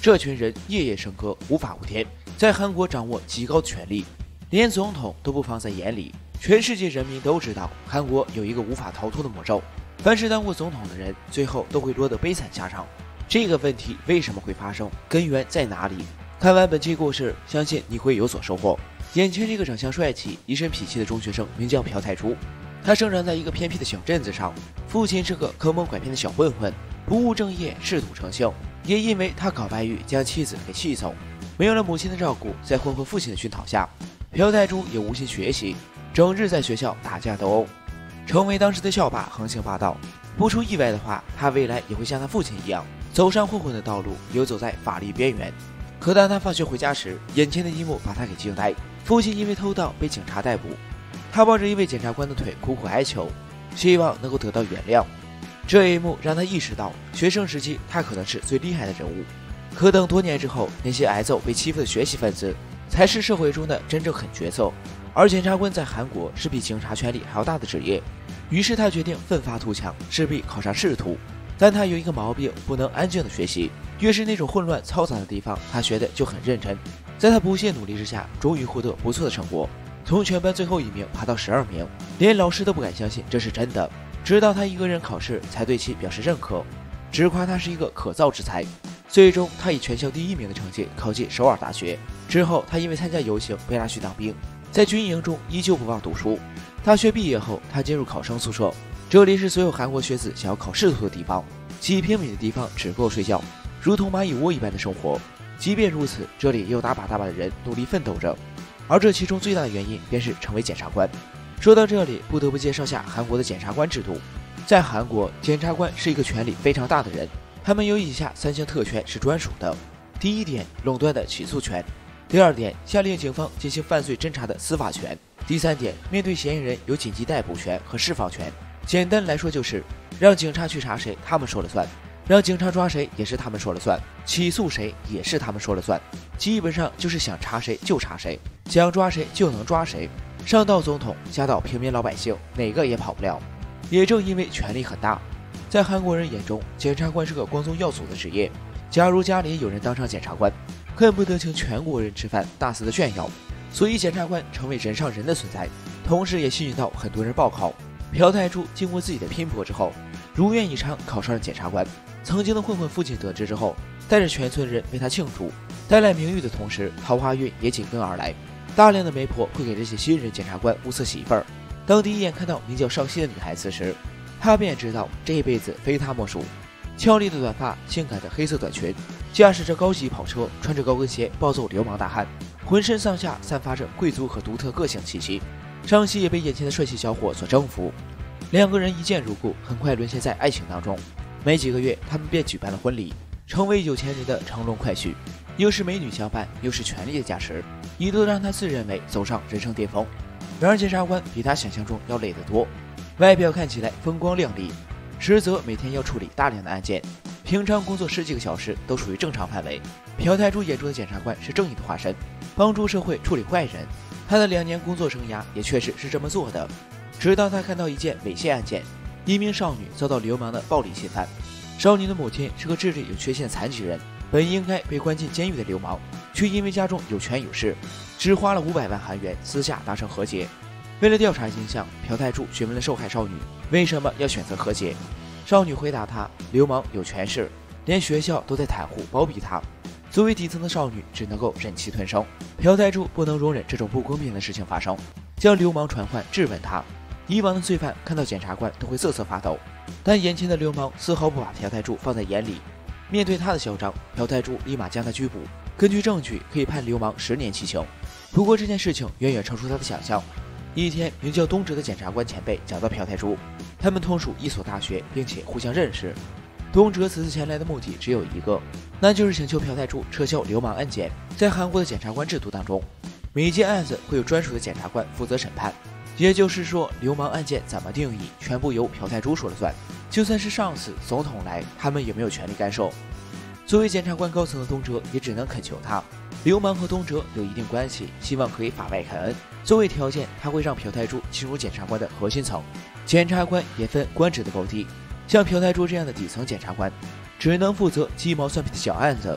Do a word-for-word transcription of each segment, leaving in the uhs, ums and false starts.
这群人夜夜笙歌，无法无天，在韩国掌握极高的权力，连总统都不放在眼里。全世界人民都知道，韩国有一个无法逃脱的魔咒，凡是当过总统的人，最后都会落得悲惨下场。这个问题为什么会发生？根源在哪里？看完本期故事，相信你会有所收获。眼前这个长相帅气、一身痞气的中学生名叫朴泰洙，他生长在一个偏僻的小镇子上，父亲是个坑蒙拐骗的小混混，不务正业，嗜赌成性。也因为他搞外遇，将妻子给气走，没有了母亲的照顾，在混混父亲的熏陶下，朴泰洙也无心学习，整日在学校打架斗殴，成为当时的校霸，横行霸道。不出意外的话，他未来也会像他父亲一样，走上混混的道路，游走在法律边缘。可当他放学回家时，眼前的一幕把他给惊呆。父亲因为偷盗被警察逮捕，他抱着一位检察官的腿苦苦哀求，希望能够得到原谅。这一幕让他意识到，学生时期他可能是最厉害的人物，可等多年之后，那些挨揍被欺负的学习分子才是社会中的真正狠角色。而检察官在韩国是比警察权力还要大的职业，于是他决定奋发图强，势必考上仕途。但他有一个毛病，不能安静的学习，越是那种混乱嘈杂的地方，他学的就很认真。在他不懈努力之下，终于获得不错的成果，从全班最后一名爬到十二名，连老师都不敢相信这是真的。直到他一个人考试才对其表示认可，只夸他是一个可造之才。最终他以全校第一名的成绩考进首尔大学。之后他因为参加游行被拉去当兵，在军营中依旧不忘读书。大学毕业后，他进入考生宿舍，这里是所有韩国学子想要考仕途的地方，几平米的地方只够睡觉，如同蚂蚁窝一般的生活。即便如此，这里也有大把大把的人努力奋斗着，而这其中最大的原因便是成为检察官。说到这里，不得不介绍下韩国的检察官制度。在韩国，检察官是一个权力非常大的人，他们有以下三项特权是专属的。第一点，垄断的起诉权；第二点，下令警方进行犯罪侦查的司法权；第三点，面对嫌疑人有紧急逮捕权和释放权。简单来说就是，让警察去查谁，他们说了算；让警察抓谁，也是他们说了算；起诉谁，也是他们说了算。基本上就是想查谁就查谁，想抓谁就能抓谁。上到总统，下到平民老百姓，哪个也跑不了。也正因为权力很大，在韩国人眼中，检察官是个光宗耀祖的职业。假如家里有人当上检察官，恨不得请全国人吃饭，大肆的炫耀。所以检察官成为人上人的存在，同时也吸引到很多人报考。朴泰洙经过自己的拼搏之后，如愿以偿考上了检察官。曾经的混混父亲得知之后，带着全村人为他庆祝，带来名誉的同时，桃花运也紧跟而来。大量的媒婆会给这些新人检察官物色媳妇儿。当第一眼看到名叫少熙的女孩子时，他便知道这一辈子非她莫属。俏丽的短发，性感的黑色短裙，驾驶着高级跑车，穿着高跟鞋暴揍流氓大汉，浑身上下散发着贵族和独特个性气息。尚熙也被眼前的帅气小伙所征服，两个人一见如故，很快沦陷在爱情当中。没几个月，他们便举办了婚礼，成为有钱人的乘龙快婿。又是美女相伴，又是权力的加持，一度让他自认为走上人生巅峰。然而检察官比他想象中要累得多，外表看起来风光亮丽，实则每天要处理大量的案件，平常工作十几个小时都属于正常范围。朴泰洙眼中的检察官是正义的化身，帮助社会处理坏人。他的两年工作生涯也确实是这么做的。直到他看到一件猥亵案件，一名少女遭到流氓的暴力侵犯，少女的母亲是个智力有缺陷的残疾人，本应该被关进监狱的流氓，却因为家中有权有势，只花了五百万韩元私下达成和解。为了调查真相，朴泰洙询问了受害少女为什么要选择和解。少女回答他，流氓有权势，连学校都在袒护包庇他。作为底层的少女，只能够忍气吞声。朴泰洙不能容忍这种不公平的事情发生，将流氓传唤质问他。以往的罪犯看到检察官都会瑟瑟发抖，但眼前的流氓丝毫不把朴泰洙放在眼里。面对他的嚣张，朴泰洙立马将他拘捕。根据证据，可以判流氓十年期刑。不过这件事情远远超出他的想象。一天，名叫东哲的检察官前辈讲到朴泰洙，他们同属一所大学，并且互相认识。东哲此次前来的目的只有一个，那就是请求朴泰洙撤销流氓案件。在韩国的检察官制度当中，每一件案子会有专属的检察官负责审判，也就是说，流氓案件怎么定义，全部由朴泰洙说了算。就算是上司、总统来，他们也没有权利干涉。作为检察官高层的东哲也只能恳求他，流氓和东哲有一定关系，希望可以法外开恩。作为条件，他会让朴泰洙进入检察官的核心层。检察官也分官职的高低，像朴泰洙这样的底层检察官，只能负责鸡毛蒜皮的小案子，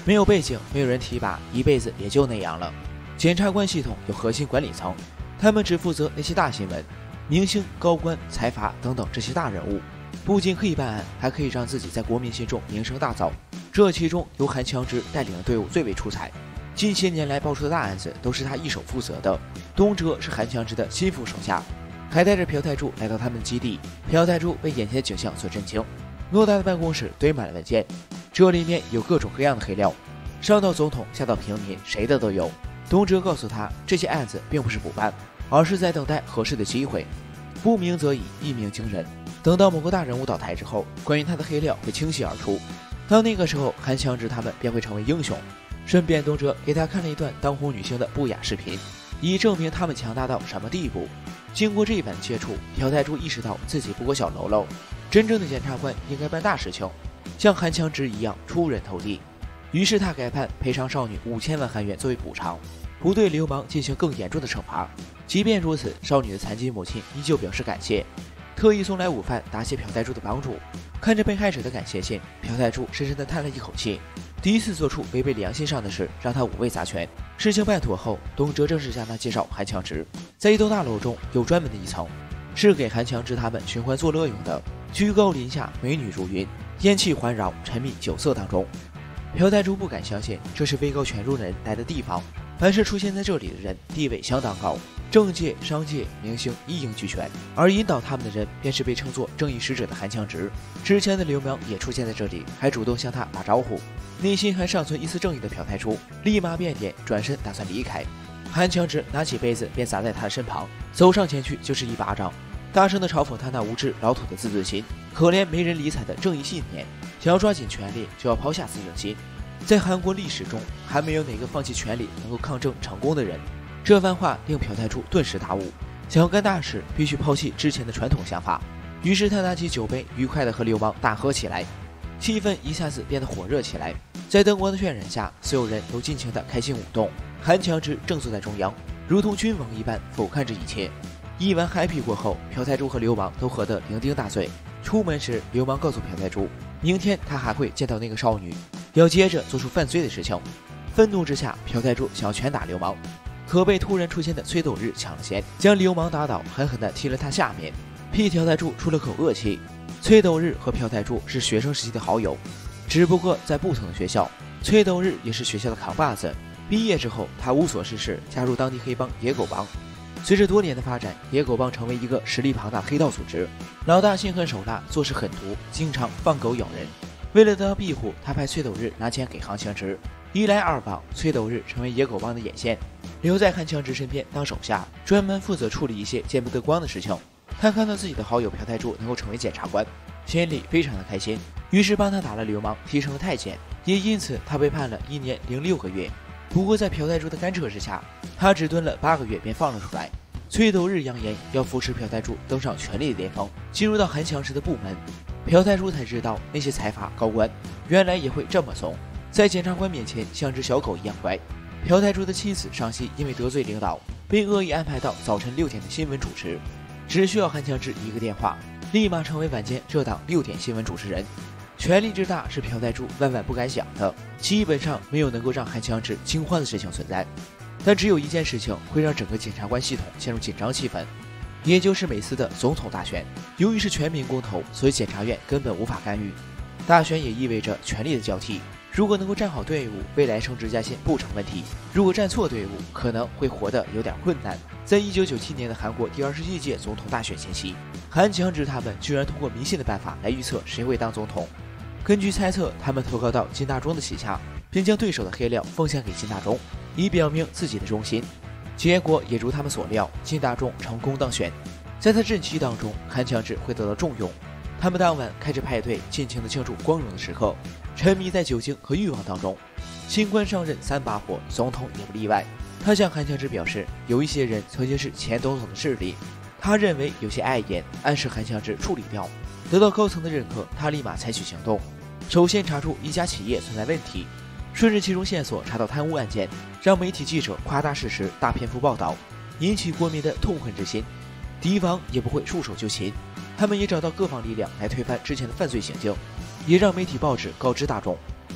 没有背景，没有人提拔，一辈子也就那样了。检察官系统有核心管理层，他们只负责那些大新闻，明星、高官、财阀等等这些大人物，不仅可以办案，还可以让自己在国民心中名声大噪。这其中由韩强之带领的队伍最为出彩，近些年来爆出的大案子都是他一手负责的。东哲是韩强之的心腹手下，还带着朴泰柱来到他们的基地。朴泰柱被眼前的景象所震惊，偌大的办公室堆满了文件，这里面有各种各样的黑料，上到总统，下到平民，谁的都有。东哲告诉他，这些案子并不是不办，而是在等待合适的机会。不鸣则已，一鸣惊人。等到某个大人物倒台之后，关于他的黑料会清晰而出。到那个时候，韩强之他们便会成为英雄。顺便，东哲给他看了一段当红女星的不雅视频，以证明他们强大到什么地步。经过这一番接触，朴泰柱意识到自己不过小喽啰，真正的检察官应该办大事情，像韩强之一样出人头地。于是他改判赔偿少女五千万韩元作为补偿，不对流氓进行更严重的惩罚。即便如此，少女的残疾母亲依旧表示感谢，特意送来午饭答谢朴泰柱的帮助。看着被害者的感谢信，朴泰柱深深地叹了一口气。第一次做出违背良心上的事，让他五味杂陈。事情办妥后，东哲正式向他介绍韩强之。在一栋大楼中有专门的一层，是给韩强之他们寻欢作乐用的。居高临下，美女如云，烟气环绕，沉迷酒色当中。朴泰柱不敢相信这是位高权重的人待的地方，凡是出现在这里的人地位相当高，政界、商界、明星一应俱全，而引导他们的人便是被称作正义使者的韩强之。之前的流氓也出现在这里，还主动向他打招呼。内心还尚存一丝正义的朴泰柱立马变脸，转身打算离开。韩强之拿起杯子便砸在他的身旁，走上前去就是一巴掌，大声地嘲讽他那无知老土的自尊心，可怜没人理睬的正义信念，想要抓紧权力就要抛下自尊心。在韩国历史中，还没有哪个放弃权力能够抗争成功的人。这番话令朴泰柱顿时大悟，想要干大事必须抛弃之前的传统想法。于是他拿起酒杯，愉快地和流氓大喝起来，气氛一下子变得火热起来。在灯光的渲染下，所有人都尽情地开心舞动。韩强之正坐在中央，如同君王一般俯瞰着一切。一晚 happy 过后，朴泰柱和流氓都喝得酩酊大醉。出门时，流氓告诉朴泰柱，明天他还会见到那个少女，要接着做出犯罪的事情。愤怒之下，朴泰柱想要拳打流氓，可被突然出现的崔斗日抢了先，将流氓打倒，狠狠地踢了他下面，替朴泰柱出了口恶气。崔斗日和朴泰柱是学生时期的好友，只不过在不同的学校。崔斗日也是学校的扛把子，毕业之后他无所事事，加入当地黑帮野狗帮。随着多年的发展，野狗帮成为一个实力庞大的黑道组织，老大心狠手辣，做事狠毒，经常放狗咬人。为了得到庇护，他派崔斗日拿钱给韩强之，一来二往，崔斗日成为野狗帮的眼线，留在韩强之身边当手下，专门负责处理一些见不得光的事情。他看到自己的好友朴泰柱能够成为检察官，心里非常的开心，于是帮他打了流氓，提升了太监，也因此他被判了一年零六个月。不过在朴泰柱的干涉之下，他只蹲了八个月便放了出来。崔斗日扬言要扶持朴泰柱登上权力的巅峰，进入到韩强之的部门。朴泰柱才知道那些财阀高官原来也会这么怂，在检察官面前像只小狗一样乖。朴泰柱的妻子尚熙因为得罪领导，被恶意安排到早晨六点的新闻主持，只需要韩强之一个电话，立马成为晚间这档六点新闻主持人。权力之大是朴泰柱万万不敢想的，基本上没有能够让韩强之惊慌的事情存在。但只有一件事情会让整个检察官系统陷入紧张气氛，也就是每次的总统大选。由于是全民公投，所以检察院根本无法干预。大选也意味着权力的交替，如果能够站好队伍，未来升职加薪不成问题；如果站错队伍，可能会活得有点困难。在一九九七年的韩国第二十一届总统大选前夕，韩强之他们居然通过迷信的办法来预测谁会当总统。根据猜测，他们投靠到金大中的旗下，并将对手的黑料奉献给金大中，以表明自己的忠心。结果也如他们所料，金大中成功当选。在他任期当中，韩强之会得到重用。他们当晚开着派对，尽情地庆祝光荣的时刻，沉迷在酒精和欲望当中。新官上任三把火，总统也不例外。他向韩强之表示，有一些人曾经是前总统的势力，他认为有些碍眼，暗示韩强之处理掉。得到高层的认可，他立马采取行动。首先查出一家企业存在问题，顺着其中线索查到贪污案件，让媒体记者夸大事实，大篇幅报道，引起国民的痛恨之心。敌方也不会束手就擒，他们也找到各方力量来推翻之前的犯罪行径，也让媒体报纸告知大众，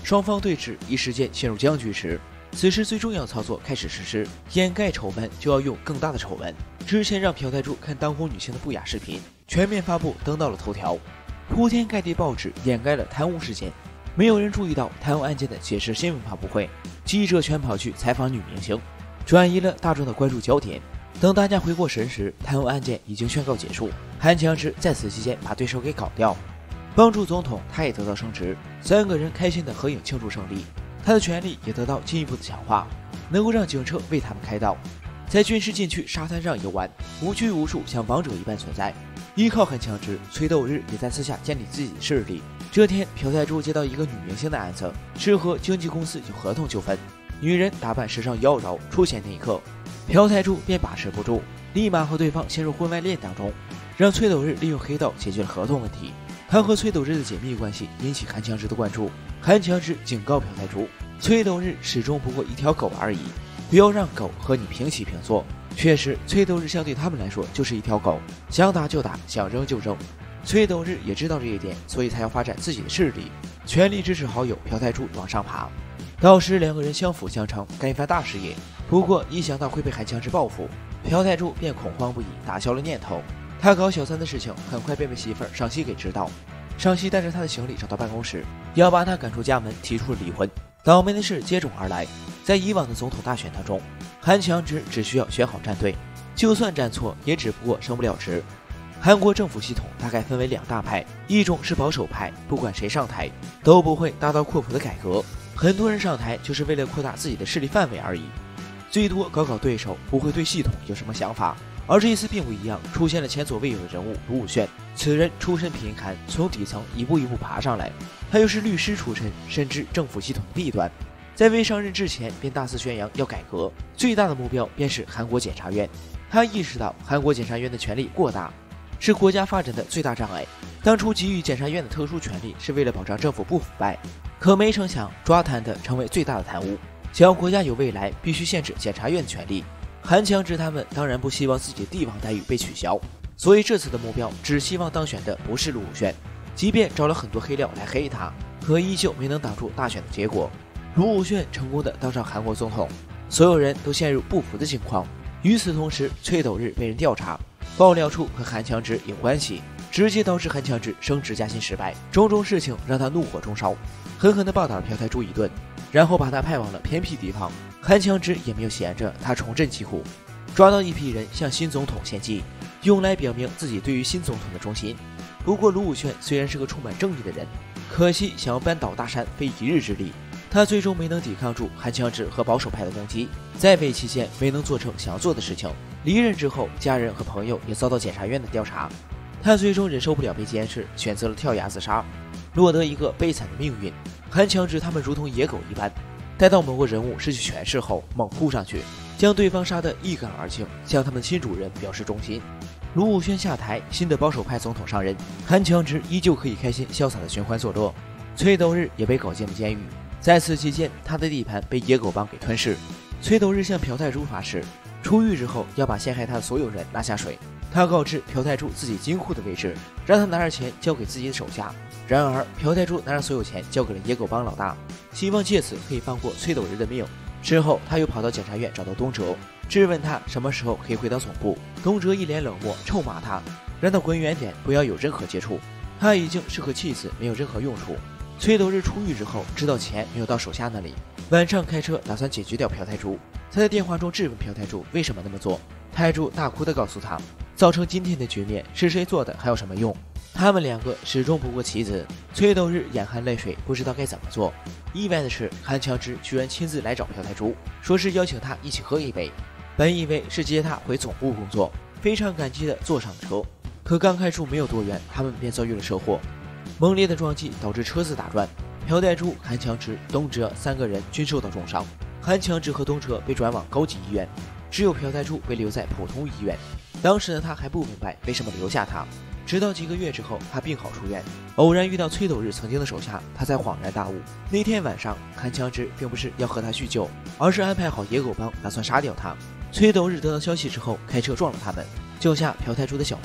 双方对峙，一时间陷入僵局时，此时最重要的操作开始实施，掩盖丑闻就要用更大的丑闻。之前让朴泰珠看当红女星的不雅视频全面发布，登到了头条，铺天盖地报纸掩盖了贪污事件。没有人注意到贪污案件的解释新闻发布会，记者全跑去采访女明星，转移了大众的关注焦点。等大家回过神时，贪污案件已经宣告结束，韩强之在此期间把对手给搞掉，帮助总统他也得到升职，三个人开心的合影庆祝胜利，他的权力也得到进一步的强化，能够让警车为他们开道，在军事禁区沙滩上游玩，无拘无束，像王者一般存在。依靠韩强之，崔斗日也在私下建立自己的势力。这天，朴泰珠接到一个女明星的案子，是和经纪公司有合同纠纷，女人打扮时尚妖娆，出现那一刻，朴泰珠便把持不住，立马和对方陷入婚外恋当中，让崔斗日利用黑道解决了合同问题。他和崔斗日的紧密关系引起韩强之的关注，韩强之警告朴泰珠，崔斗日始终不过一条狗而已，不要让狗和你平起平坐。确实，崔斗日相对他们来说就是一条狗，想打就打，想扔就扔。崔斗日也知道这一点，所以才要发展自己的势力，全力支持好友朴泰珠往上爬。到时两个人相辅相成，干一番大事业。不过一想到会被韩强之报复，朴泰珠便恐慌不已，打消了念头。他搞小三的事情很快便被媳妇儿尚熙给知道，尚熙带着他的行李找到办公室，要把他赶出家门，提出了离婚。倒霉的事接踵而来，在以往的总统大选当中，韩强之只需要选好站队，就算站错也只不过升不了职。韩国政府系统大概分为两大派，一种是保守派，不管谁上台都不会大刀阔斧的改革，很多人上台就是为了扩大自己的势力范围而已，最多搞搞对手，不会对系统有什么想法。而这一次并不一样，出现了前所未有的人物卢武铉。此人出身贫寒，从底层一步一步爬上来，他又是律师出身，深知政府系统的弊端，在未上任之前便大肆宣扬要改革，最大的目标便是韩国检察院。他意识到韩国检察院的权力过大，是国家发展的最大障碍。当初给予检察院的特殊权力是为了保障政府不腐败，可没成想抓贪的成为最大的贪污。想要国家有未来，必须限制检察院的权力。韩强之他们当然不希望自己的帝王待遇被取消，所以这次的目标只希望当选的不是卢武铉，即便找了很多黑料来黑他，可依旧没能挡住大选的结果。卢武铉成功的当上韩国总统，所有人都陷入不服的境况。与此同时，崔斗日被人调查，爆料出和韩强之有关系，直接导致韩强之升职加薪失败。种种事情让他怒火中烧，狠狠地暴打了朴泰珠一顿，然后把他派往了偏僻地方。韩强之也没有闲着，他重振旗鼓，抓到一批人向新总统献计，用来表明自己对于新总统的忠心。不过卢武铉虽然是个充满正义的人，可惜想要扳倒大山非一日之力，他最终没能抵抗住韩强之和保守派的攻击，在位期间没能做成想要做的事情。离任之后，家人和朋友也遭到检察院的调查，他最终忍受不了被监视，选择了跳崖自杀，落得一个悲惨的命运。韩强之他们如同野狗一般，待到某个人物失去权势后，猛扑上去，将对方杀得一干二净，向他们新主人表示忠心。卢武铉下台，新的保守派总统上任，韩强之依旧可以开心潇洒的寻欢作乐。崔斗日也被搞进了监狱，在此期间，他的地盘被野狗帮给吞噬。崔斗日向朴泰珠发誓，出狱之后要把陷害他的所有人拉下水。他告知朴泰珠自己金库的位置，让他拿着钱交给自己的手下。然而朴泰珠拿着所有钱交给了野狗帮老大，希望借此可以放过崔斗日的命。之后他又跑到检察院找到东哲，质问他什么时候可以回到总部。东哲一脸冷漠，臭骂他，让他滚远点，不要有任何接触。他已经是个弃子，没有任何用处。崔斗日出狱之后，知道钱没有到手下那里，晚上开车打算解决掉朴泰珠。他在电话中质问朴泰珠为什么那么做，泰珠大哭地告诉他，造成今天的局面是谁做的还有什么用？他们两个始终不过棋子。崔斗日眼含泪水，不知道该怎么做。意外的是，韩强之居然亲自来找朴泰珠，说是邀请他一起喝一杯。本以为是接他回总部工作，非常感激地坐上了车。可刚开出没有多远，他们便遭遇了车祸。猛烈的撞击导致车子打转，朴泰珠、韩强之、东哲三个人均受到重伤。韩强之和东哲被转往高级医院，只有朴泰珠被留在普通医院。当时的他还不明白为什么留下他，直到几个月之后，他病好出院，偶然遇到崔斗日曾经的手下，他才恍然大悟。那天晚上，韩强之并不是要和他叙旧，而是安排好野狗帮，打算杀掉他。崔斗日得到消息之后，开车撞了他们，救下朴泰珠的小命。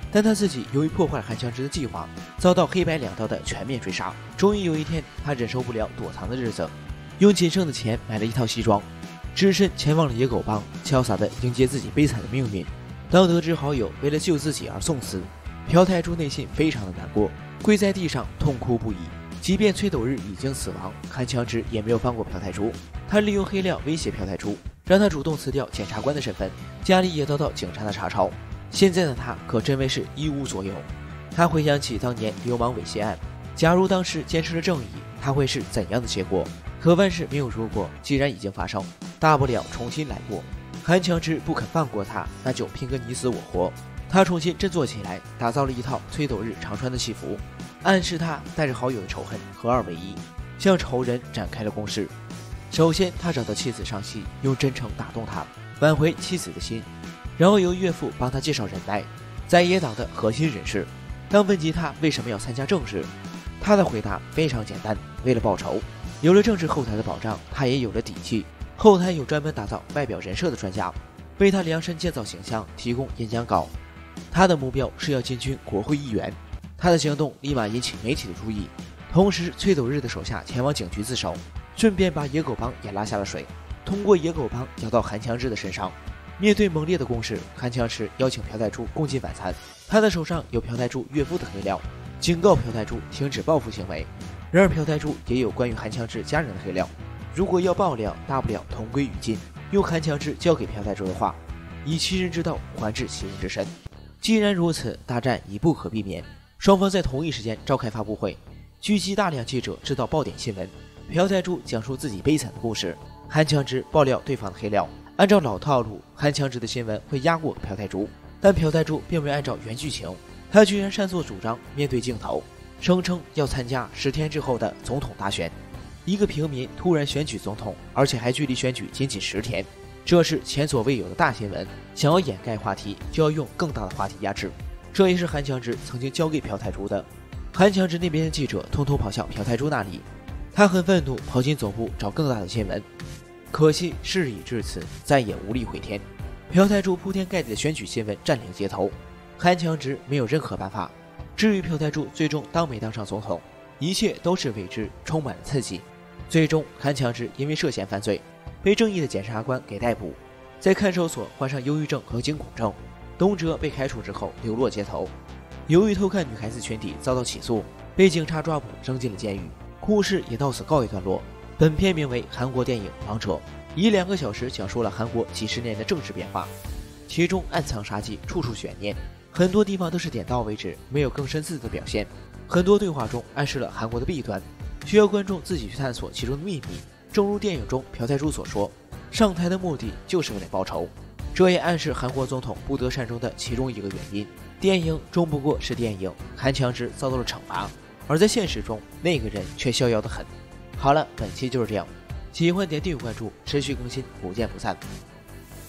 但他自己由于破坏了韩强之的计划，遭到黑白两道的全面追杀。终于有一天，他忍受不了躲藏的日子，用仅剩的钱买了一套西装，只身前往了野狗帮，潇洒地迎接自己悲惨的命运。当得知好友为了救自己而送死，朴泰珠内心非常的难过，跪在地上痛哭不已。即便崔斗日已经死亡，韩强之也没有放过朴泰珠。他利用黑料威胁朴泰珠，让他主动辞掉检察官的身份，家里也遭到警察的查抄。现在的他可真为是一无所有。他回想起当年流氓猥亵案，假如当时坚持了正义，他会是怎样的结果？可万事没有如果，既然已经发生，大不了重新来过。韩强之不肯放过他，那就拼个你死我活。他重新振作起来，打造了一套崔斗日常穿的戏服，暗示他带着好友的仇恨合二为一，向仇人展开了攻势。首先，他找到妻子上戏，用真诚打动她，挽回妻子的心，然后由岳父帮他介绍人脉，在野党的核心人士。当问及他为什么要参加政治，他的回答非常简单：为了报仇。有了政治后台的保障，他也有了底气。后台有专门打造外表人设的专家，为他量身建造形象，提供演讲稿。他的目标是要进军国会议员。他的行动立马引起媒体的注意，同时崔斗日的手下前往警局自首，顺便把野狗帮也拉下了水，通过野狗帮咬到韩强之的身上。面对猛烈的攻势，韩强之邀请朴泰珠共进晚餐。他的手上有朴泰珠岳父的黑料，警告朴泰珠停止报复行为。然而朴泰珠也有关于韩强之家人的黑料，如果要爆料，大不了同归于尽。用韩强之交给朴泰珠的话，以其人之道还治其人之身。既然如此，大战已不可避免。双方在同一时间召开发布会，聚集大量记者制造爆点新闻。朴泰珠讲述自己悲惨的故事，韩强之爆料对方的黑料。按照老套路，韩强之的新闻会压过朴泰珠，但朴泰珠并没有按照原剧情，他居然擅作主张，面对镜头声称要参加十天之后的总统大选。一个平民突然选举总统，而且还距离选举仅仅十天，这是前所未有的大新闻。想要掩盖话题，就要用更大的话题压制，这也是韩强之曾经交给朴泰珠的。韩强之那边的记者通通跑向朴泰珠那里，他很愤怒，跑进总部找更大的新闻。可惜事已至此，再也无力回天。朴泰珠铺天盖地的选举新闻占领街头，韩强之没有任何办法。至于朴泰珠最终当没当上总统，一切都是未知，充满了刺激。最终，韩强之因为涉嫌犯罪，被正义的检察官给逮捕，在看守所患上忧郁症和惊恐症。东哲被开除之后流落街头，由于偷看女孩子群体遭到起诉，被警察抓捕，扔进了监狱。故事也到此告一段落。本片名为韩国电影《王者》，以两个小时讲述了韩国几十年的政治变化，其中暗藏杀机，处处悬念，很多地方都是点到为止，没有更深次的表现。很多对话中暗示了韩国的弊端，需要观众自己去探索其中的秘密。正如电影中朴泰珠所说，上台的目的就是为了报仇，这也暗示韩国总统不得善终的其中一个原因。电影终不过是电影，韩强之遭到了惩罚，而在现实中，那个人却逍遥得很。好了，本期就是这样，喜欢点订阅关注，持续更新，不见不散。